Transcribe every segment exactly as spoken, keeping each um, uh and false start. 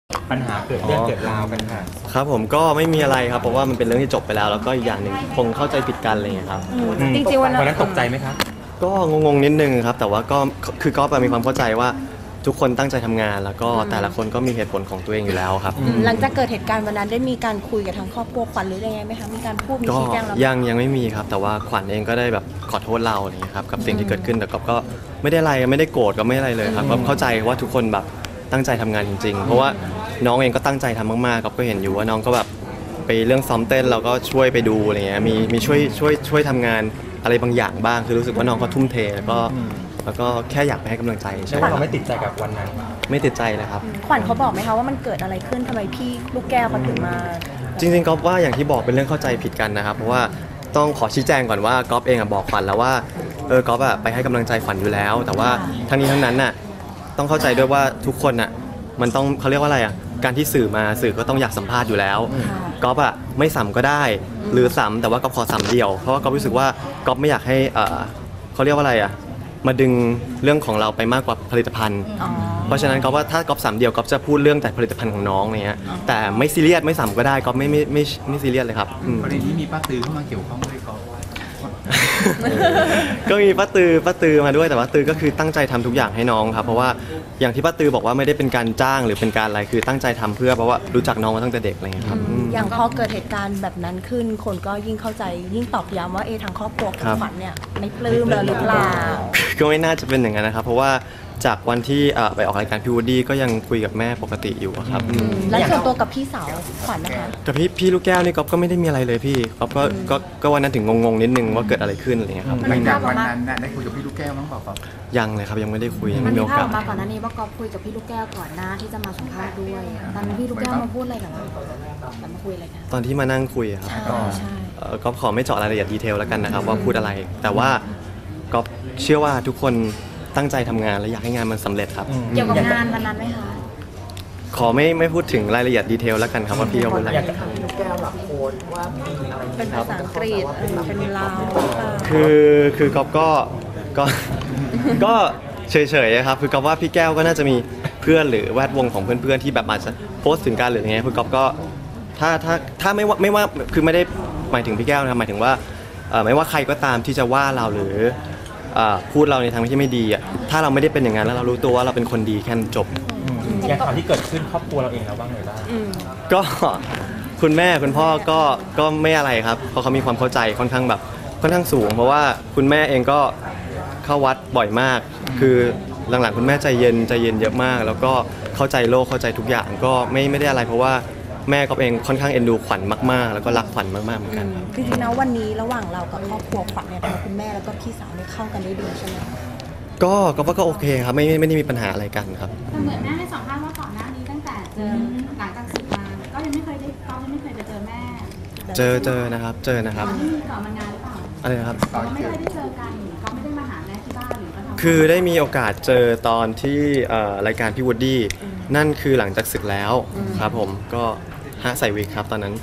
ปัญหาเกิดเรื่องเกิดราวกันค่ะครับผมก็ไม่มีอะไรครับเพราะว่ามันเป็นเรื่องที่จบไปแล้วแล้วก็อีกอย่างหนึ่งคงเข้าใจผิดกันอะไรอย่างเงี้ยครับจริงๆวันนั้นตกใจไหมครับก็งงๆนิดนึงครับแต่ว่าก็คือก็มีความเข้าใจว่าทุกคนตั้งใจทำงานแล้วก็แต่ละคนก็มีเหตุผลของตัวเองอยู่แล้วครับหลังจากเกิดเหตุการณ์วันนั้นได้มีการคุยกับทางครอบครัวขวัญหรือยังไงไหมคะมีการพูดมีชี้แจงเรายังยังไม่มีครับแต่ว่าขวัญเองก็ได้แบบขอโทษเราอะไรอย่างเงี้ยครับกับสิ่งที่เกิดขึ้นแต่ก็ไม่ได้อะไรไม่ได้โกรธก็ไม่อะไรเลยครับก็เข้าใจว่าทุกคนแบบตั้งใจทำงานจริงๆเพราะว่าน้องเองก็ตั้งใจทำมากๆก็เห็นอยู่ว่าน้องก็แบบไปเรื่องซ้อมเต้นเราก็ช่วยไปดูอะไรเงี้ยมีมีช่วยช่วยช่วยทำงานอะไรบางอย่างบ้างคือรู้สึกว่าน้องก็ทุ่มเทแล้วก็แล้วก็แค่อยากไปให้กำลังใจใช่ไหมเราไม่ติดใจกับวันนั้นไม่ติดใจเลยครับขวัญเขาบอกไหมคะว่ามันเกิดอะไรขึ้นทำไมพี่ลูกแก้วเขาถึงมาจริงๆก๊อฟว่าอย่างที่บอกเป็นเรื่องเข้าใจผิดกันนะครับเพราะว่าต้องขอชี้แจงก่อนว่าก๊อฟเองบอกขวัญแล้วว่าเออก๊อฟอะไปให้กำลังใจขวัญอยู่แล้วแต่ว่าทั้งนี้ทั้งนั้นน่ะต้องเข้าใจด้วยว่าทุกคนน่ะมันต้องเขาเรียกว่าอะไรอ่ะการที่สื่อมาสื่อก็ต้องอยากสัมภาษณ์อยู่แล้วก๊อฟอ่ะไม่สัมก็ได้หรือสัมแต่ว่าก๊อฟขอสัมเดียวเพราะว่าก๊อฟรู้สึกว่าก๊อฟไม่อยากให้เขาเรียกว่าอะไรอ่ะมาดึงเรื่องของเราไปมากกว่าผลิตภัณฑ์เพราะฉะนั้นก๊อฟว่าถ้าก๊อฟสัมเดียวก๊อฟจะพูดเรื่องแต่ผลิตภัณฑ์ของน้องเนี้ยแต่ไม่ซีเรียสไม่สัมก็ได้ก๊อฟไม่ไม่ไม่ไม่ซีเรียสเลยครับประเด็นที่มีป้าตือเข้ามาเกี่ยวข้องด้วยก๊อฟก็มีป้าตือป้าตือมาด้วยแต่ว่าตือก็คือตั้งใจทำทุกอย่างให้น้องครับเพราะว่าอย่างที่ป้าตือบอกว่าไม่ได้เป็นการจ้างหรือเป็นการอะไรคือตั้งใจทำเพื่อเพราะว่ารู้จักน้องมาตั้งแต่เด็กอะไรเงี้ยครับอย่างพอเกิดเหตุการณ์แบบนั้นขึ้นคนก็ยิ่งเข้าใจยิ่งตอกย้ำว่าเอทางครอบครัวของขวัญเนี่ยไม่ปลื้มเลยหรือเปล่าก็ไม่น่าจะเป็นอย่างนั้นนะครับเพราะว่าจากวันที่ไปออกรายการพี่วูดดี้ก็ยังคุยกับแม่ปกติอยู่ครับแล้วส่วนตัวกับพี่สาวขวัญนะคะกับพี่พี่ลูกแก้วนี่ก๊อฟก็ไม่ได้มีอะไรเลยพี่ก๊อฟก็ก็ก็วันนั้นถึงงงๆนิดนึงว่าเกิดอะไรขึ้นอะไรเงี้ยครับหลังจากวันนั้นได้คุยกับพี่ลูกแก้วมั้งเปล่ายังเลยครับยังไม่ได้คุยยังไม่มีโอกาสมาก่อนหน้านี้ว่าก๊อฟคุยกับพี่ลูกแก้วก่อนหน้าที่จะมาสัมภาษณ์ด้วยตอนพี่ลูกแก้วมาพูดอะไรกับเรามาคุยอะไรกันตอนที่มานั่งคุยครับก๊อฟขอไม่เจาะรายละเอียดดีเทลแล้วกันนะครับว่าพูดอะไรแต่ว่าก๊อฟเชื่อว่าทุกคนตั้งใจทำงานและอยากให้งานมันสำเร็จครับเกี่ยวกับงานวันนั้นไหมคะขอไม่ไม่พูดถึงรายละเอียดดีเทลแล้วกันครับว่าพี่เขาเป็นอะไรพี่ลูกแก้วแบบโพสว่าเป็นภาษาอังกฤษเป็นลาวคือคือก๊อฟก็ก็ก็เฉยๆครับคือก๊อฟว่าพี่แก้วก็น่าจะมีเพื่อนหรือแวดวงของเพื่อนๆที่แบบอาจจะโพสต์ถึงการหรืออย่างเงี้ยคือก๊อฟก็ถ้าถ้าถ้าไม่ว่าไม่ว่าคือไม่ได้หมายถึงพี่แก้วนะหมายถึงว่าไม่ว่าใครก็ตามที่จะว่าเราหรือพูดเราในทางที่ไม่ดีอ่ะถ้าเราไม่ได้เป็นอย่างนั้นแล้วเรารู้ตัวว่าเราเป็นคนดีแค่จบอย่างข่าวที่เกิดขึ้นครอบครัวเราเองแล้วบ้างเลยบ้างก็คุณแม่คุณพ่อก็ก็ไม่อะไรครับเพราะเขามีความเข้าใจค่อนข้างแบบค่อนข้างสูงเพราะว่าคุณแม่เองก็เข้าวัดบ่อยมากคือหลังๆคุณแม่ใจเย็นใจเย็นเยอะมากแล้วก็เข้าใจโลกเข้าใจทุกอย่างก็ไม่ไม่ได้อะไรเพราะว่าแม่ก็เองค่อนข้างเอ็นดูขวัญมากๆแล้วก็รักขวัญมากๆเหมือนกันจริงๆนะวันนี้ระหว่างเรากับครอบครัวขวัญเนี่ยทั้งคุณแม่แล้วก็พี่สาวเนี่ยเข้ากันได้ดีใช่ไหมก็ก็ว่าก็โอเคครับไม่ไม่ได้มีปัญหาอะไรกันครับแต่เหมือนแม่ให้สัมภาษณ์ว่าก่อนหน้านี้ตั้งแต่เจอหลังจากศึกมาก็ยังไม่เคยได้ก็ยังไม่เคยไปเจอแม่เจอเจอนะครับเจอนะครับก่อนมางานหรือเปล่าอะไรนะครับไม่เคยได้เจอกันก็ไม่ได้มาหาแม่ที่บ้านหรือก็ทำคือได้มีโอกาสเจอตอนที่รายการพี่วูดดี้นั่นคือหลังจากศึกแล้วครับผมก็ฮะใส่วิกครับตอนนั้น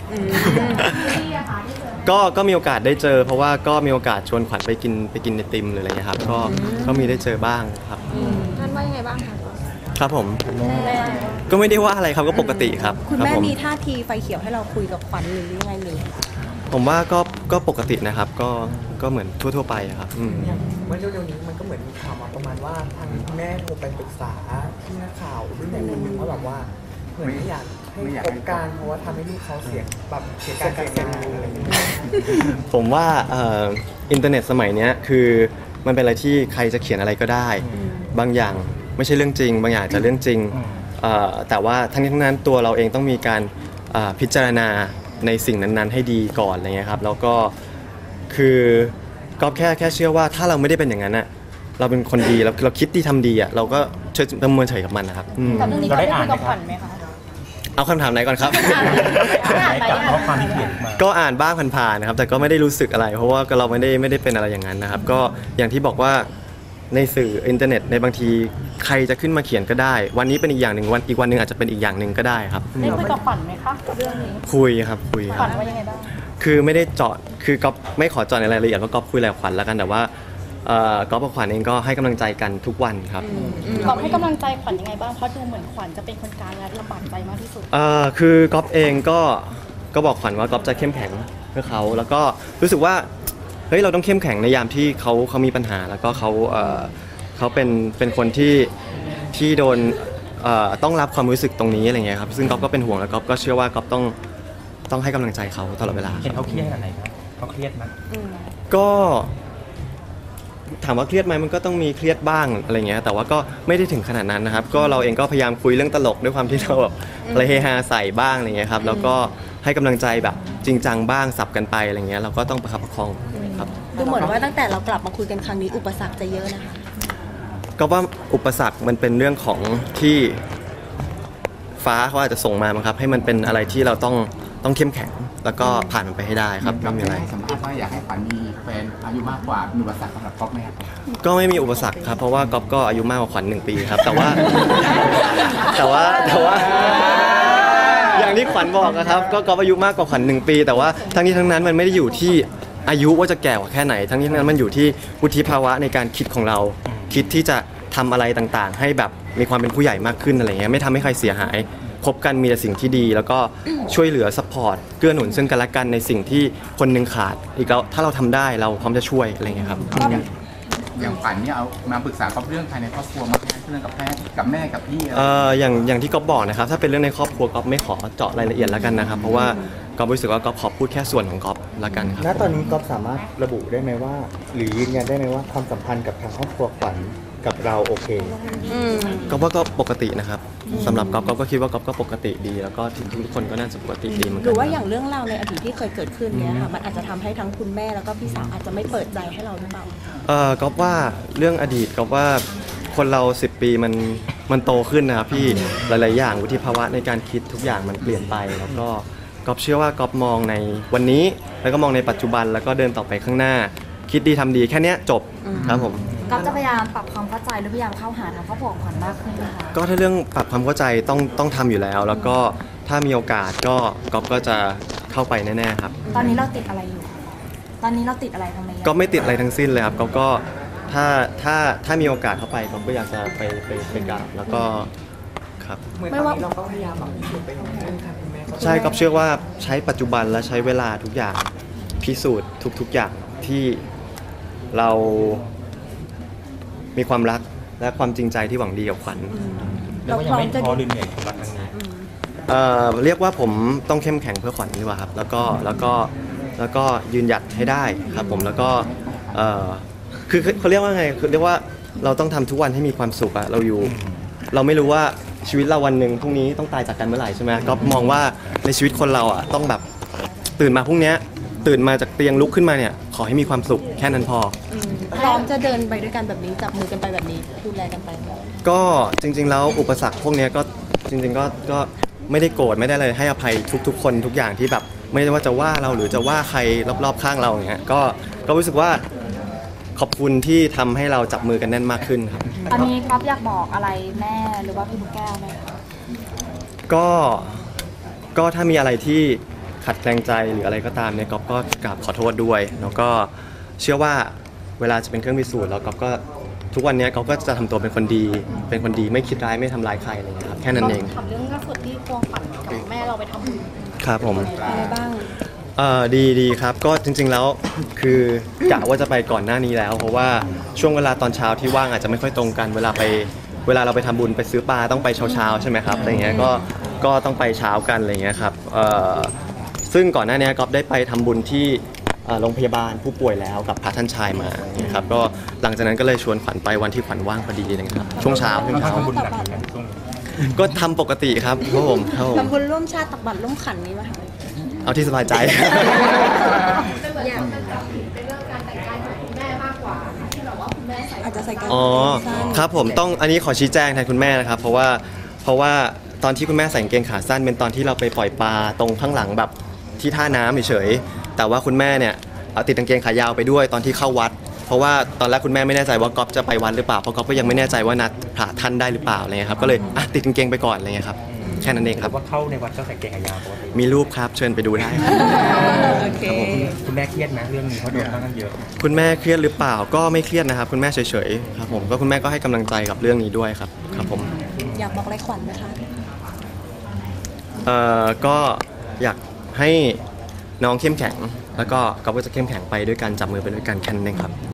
ก็ก็มีโอกาสได้เจอเพราะว่าก็มีโอกาสชวนขวัญไปกินไปกินไอติมหรืออะไรเงี้ยครับก็ก็มีได้เจอบ้างครับท่านว่ายังไงบ้างคะครับผมก็ไม่ได้ว่าอะไรครับก็ปกติครับคุณแม่มีท่าทีไฟเขียวให้เราคุยกับขวัญหรือยังไงหรือผมว่าก็ก็ปกตินะครับก็ก็เหมือนทั่วๆไปครับเมื่อเร็วๆนี้มันก็เหมือนมีข่าวมาประมาณว่าทางแม่โทรไปปรึกษาที่นักข่าวรุ่นใหญ่คนหนึ่งว่าแบบว่าเหมือนไม่อยากให้คบกันเพราะว่าทำให้ลูกเขาเสียแบบเสียการเสียงานอะไรอย่างเงี้ยผมว่าอินเทอร์เน็ตสมัยนี้คือมันเป็นอะไรที่ใครจะเขียนอะไรก็ได้บางอย่างไม่ใช่เรื่องจริงบางอย่างจะเรื่องจริงแต่ว่าทั้งนี้ทั้งนั้นตัวเราเองต้องมีการพิจารณาในสิ่งนั้นๆให้ดีก่อนอะไรเงี้ยครับแล้วก็คือก็แค่แค่เชื่อว่าถ้าเราไม่ได้เป็นอย่างนั้นอ่ะเราเป็นคนดีเราเราคิดดีทำดีอ่ะเราก็เฉยประเมินเฉยกับมันนะครับกับเรื่องนี้ก็ได้คุยกับขวัญไหมคะเอาคำถามไหนก่อนครับก็อ่านบ้างผ่านๆนะครับแต่ก็ไม่ได้รู้สึกอะไรเพราะว่าเราไม่ได้ไม่ได้เป็นอะไรอย่างนั้นนะครับก็อย่างที่บอกว่าในสื่ออินเทอร์เน็ตในบางทีใครจะขึ้นมาเขียนก็ได้วันนี้เป็นอีกอย่างหนึ่งวันอีกวันหนึ่งอาจจะเป็นอีกอย่างหนึ่งก็ได้ครับได้คุยกับขวัญไหมคะเรื่องนี้คุยครับคุยขวัญว่ายังไงบ้างคือไม่ได้เจาะคือก๊อฟไม่ขอเจาะในรายละเอียดว่าก๊อฟคุยอะไรกับขวัญแล้วกันแต่ว่าเอ่อก๊อฟกับขวัญเองก็ให้กำลังใจกันทุกวันครับขอให้กำลังใจขวัญยังไงบ้างเพราะดูเหมือนขวัญจะเป็นคนกลางและลำบากใจมากที่สุดเอ่อคือก๊อฟเองก็ก็บอกขวัญว่าก๊อฟจะเข้มแข็งเพื่อเขาแล้วก็รู้สึกว่าเฮ้ยเราต้องเข้มแข็งในยามที่เขาเขามีปัญหาแล้วก็เขาเอ่อเขาเป็นเป็นคนที่ที่โดนเอ่อต้องรับความรู้สึกตรงนี้อะไรเงี้ยครับซึ่งก๊อฟก็เป็นห่วงแล้วก๊อฟก็เชื่อว่าก๊อฟต้องต้องให้กำลังใจเขาตลอดเวลาเห็นเขาเครียดขนาดไหนครับเขาเครียดไหมก็ถามว่าเครียดไหมมันก็ต้องมีเครียดบ้างอะไรเงี้ยแต่ว่าก็ไม่ได้ถึงขนาดนั้นนะครับก็เราเองก็พยายามคุยเรื่องตลกด้วยความที่เราแบบอะไรเฮฮาใส่บ้างอะไรเงี้ยครับแล้วก็ให้กำลังใจแบบจริงจังบ้างสับกันไปอะไรเงี้ยเราก็ต้องประคับประคองครับดูเหมือนว่าตั้งแต่เรากลับมาคุยกันครั้งนี้อุปสรรคจะเยอะนะคะก็ว่าอุปสรรคมันเป็นเรื่องของที่ฟ้าเขาอาจจะส่งมามั้งครับให้มันเป็นอะไรที่เราต้องต้องเข้มแข็งแล้วก็ผ่านมันไปให้ได้ครับเราไม่มีไม่อะไรได้สัมภาษณ์ว่าอยากให้ขวัญมีแฟนอายุมากกว่ามีอุปสรรคสำหรับก๊อฟไหมครับก็ไม่มีอุปสรรคครับเพราะว่าก๊อฟก็อายุมากกว่าขวัญหนึ่งปีครับแต่ว่า แต่ว่าแต่ว่า อย่างที่ขวัญบอกนะครับก็ก๊อฟอายุมากกว่าขวัญหนึ่งปี แต่ว่าทั้งนี้ทั้งนั้นมันไม่ได้อยู่ที่อายุว่าจะแก่กว่าแค่ไหนทั้งนี้ทั้งนั้นมันอยู่ที่วุฒิภาวะในการคิดของเราคิดที่จะทำอะไรต่างๆ ให้แบบมีความเป็นผู้ใหญ่มากขึ้นอะไรเงี้ยไม่ทำให้ใครเสียหายคบกันมีแต่สิ่งที่ดี แล้วก็ช่วยเหลือซัพพอร์ตเกื้อหนุนซึ่งกันและกันในสิ่งที่คนหนึงขาดอีกแล้วถ้าเราทำได้เราพร้อมจะช่วยอะไรเงี้ยครับอย่างขวัญเนี่ยเอามาปรึกษาก๊อฟเรื่องภายในครอบครัวมากเรื่องกับแม่กับแม่กับพี่อะไรเอ่ออย่างอย่างที่ก๊อฟบอกนะครับถ้าเป็นเรื่องในครอบครัวก๊อฟไม่ขอเจาะรายละเอียดแล้วกันนะครับเพราะว่าก๊อฟรู้สึกว่าก๊อฟขอพูดแค่ส่วนของก๊อฟแล้วกันครับณตอนนี้ก๊อฟสามารถระบุได้ไหมว่า หรือยืนยันได้ไหมว่าความสัมพันธ์กับทางครอบครัวขวัญกับเราโอเคก๊อฟว่าก็ปกตินะครับสำหรับก๊อฟก๊อฟก็คิดว่าก๊อฟก็ปกติดี แล้วก็ทุกคนก็น่าจะปกติดีเหมือนหกัรืนอว่าอย่างเรื่องราวในอดีตที่เคยเกิดขึ้นเนี้ยค่ะมันอาจจะทำให้ทั้งคุณแม่แล้วก็พี่สาวอาจจะไม่เปิดใจให้เราหรือเปล่าเอ่อก๊อฟว่าเรื่องอดีตก๊อฟว่าคนเราสิบปีมันมันโตขึ้นนะครับพี่หลายๆอย่างวุฒิภาวะในการคิดทุกอย่างมันเปลี่ยนไปแล้วก็ก๊อฟเชื่อว่าก๊อฟมองในวันนี้แล้วก็มองในปัจจุบันแล้วก็เดินต่อไปข้างหน้า คิดดีทำดีแค่เนี้ยจบครับผมก็จะพยายามปรับความเข้าใจหรือพยายามเข้าหาทางครอบครัวของขวัญมากขึ้นนะคะก็ถ้าเรื่องปรับความเข้าใจต้องต้องทำอยู่แล้ว แล้วก็ถ้ามีโอกาสก็ก๊อฟก็จะเข้าไปแน่ๆครับตอนนี้เราติดอะไรอยู่ ตอนนี้เราติดอะไรทำไมก็ไม่ติดอะไรทั้งสิ้นเลยครับก๊อฟก็ถ้าถ้าถ้ามีโอกาสเข้าไปก๊อฟก็อยากจะไปไปไปกราบแล้วก็ครับเหมือนตอนนี้เราก็พยายามแบบอยู่ไปของเรื่องค่ะคุณแม่ใช่ก๊อฟเชื่อว่าใช้ปัจจุบันและใช้เวลาทุกอย่างพิสูจน์ทุกๆอย่างที่เรามีความรักและความจริงใจที่หวังดีกับขวัญเรียกว่ายังไม่ท้อหรือเหนื่อยสำหรับครั้งนี้เอ่อเรียกว่าผมต้องเข้มแข็งเพื่อขวัญดีกว่าครับแล้วก็แล้วก็แล้วก็ยืนหยัดให้ได้ครับผมแล้วก็เอ่อคือคือเขาเรียกว่าไงคือเรียกว่าเราต้องทำทุกวันให้มีความสุขอะเราอยู่ เราไม่รู้ว่าชีวิตเราวันหนึ่งพรุ่งนี้ต้องตายจากกันเมื่อไหร่ใช่ไหมก็มองว่าในชีวิตคนเราอะต้องแบบตื่นมาพรุ่งนี้ตื่นมาจากเตียงลุกขึ้นมาเนี่ยขอให้มีความสุขแค่นั้นพอพร้อมจะเดินไปด้วยกันแบบนี้จับมือกันไปแบบนี้ดูแลกันไปก็จริงๆแล้วอุปสรรคพวกเนี้ยก็จริงๆก็ก็ไม่ได้โกรธไม่ได้เลยให้อภัยทุกๆคนทุกอย่างที่แบบไม่ว่าจะว่าเราหรือจะว่าใครรอบๆข้างเราอย่างเงี้ยก็ก็รู้สึกว่าขอบคุณที่ทำให้เราจับมือกันแน่นมากขึ้นครับตอนนี้ก๊อฟอยากบอกอะไรแม่หรือว่าพี่ลูกแก้วไหมคะก็ก็ถ้ามีอะไรที่ขัดแคลงใจหรืออะไรก็ตามเนี่ยก๊อฟก็กราบขอโทษด้วยแล้วก็เชื่อว่าเวลาจะเป็นเครื่องพิสูจน์แล้วก๊อฟก็ทุกวันนี้ก๊อฟก็จะทำตัวเป็นคนดี เป็นคนดีไม่คิดร้ายไม่ทำร้ายใครอะไรอย่างเงี้ยครับแค่นั้นเองถามเรื่องล่าสุดที่ควงขวัญกับแม่เราไปทำบุญครับผมอะไรบ้างเอ่อดีดีครับก็จริงๆแล้วคือกะว่าจะไปก่อนหน้านี้แล้ว เพราะว่าช่วงเวลาตอนเช้าที่ว่างอาจจะไม่ค่อยตรงกันเวลาไปเวลาเราไปทำบุญไปซื้อปลาต้องไปเช้าๆใช่ไหมครับอะไรเงี้ยก็ก็ต้องไปเช้ากันอะไรเงี้ยครับเอ่อซึ่งก่อนหน้านี้ก๊อฟได้ไปทำบุญที่เอ่อโรงพยาบาลผู้ป่วยแล้วกับพระท่านชายมานะครับก็หลังจากนั้นก็เลยชวนขวัญไปวันที่ขวัญว่างพอดีเลยครับช่วงเช้าช่วงเช้าทำบุญหนักเหมือนกันช่วงนี้ก็ทำปกติครับครับผมครับผมทำบุญร่วมชาติตักบาตรร่วมขันนี้ไหมคะเอาที่สบายใจอาจจะใส่กางอ๋อเกงสั้นครับผมต้องอันนี้ขอชี้แจงแทนคุณแม่นะครับ เพราะว่าเพราะว่าตอนที่คุณแม่ใส่กางเกงขาสั้นเป็นตอนที่เราไปปล่อยปลาตรงข้างหลังแบบที่ท่าน้ำเฉยๆแต่ว่าคุณแม่เนี่ยเอาติดกางเกงขายาวไปด้วยตอนที่เข้าวัด เพราะว่าตอนแรกคุณแม่ไม่แน่ใจว่าก๊อฟจะไปวัดหรือเปล่าเพราะก๊อฟก็ยังไม่แน่ใจว่านัดพระท่านได้หรือเปล่าอะไรเงี้ยครับก็เลยอ่ะติดกางเกงไปก่อนอะไรเงี้ยครับแค่นั้นเองครับว่าเข้าในวัดก็ใส่เกงขายาวปกติมีรูปครับเชิญไปดูได้ครับโอเคคุณแม่เครียดนะเรื่องนี้เพราะโดนค่อนข้างเยอะคุณแม่เครียดหรือเปล่าก็ไม่เครียดนะครับคุณแม่เฉยๆครับผมก็คุณแม่ก็ให้กำลังใจกับเรื่องนี้ด้วยครับครับผมอยากบอกอะไรขวัญไหมคะเอ่อก็อยากให้น้องเข้มแข็งแล้วก็ก็จะเข้มแข็งไปด้วยกันจับมือไปด้วยกันแค่นั้นเองครับ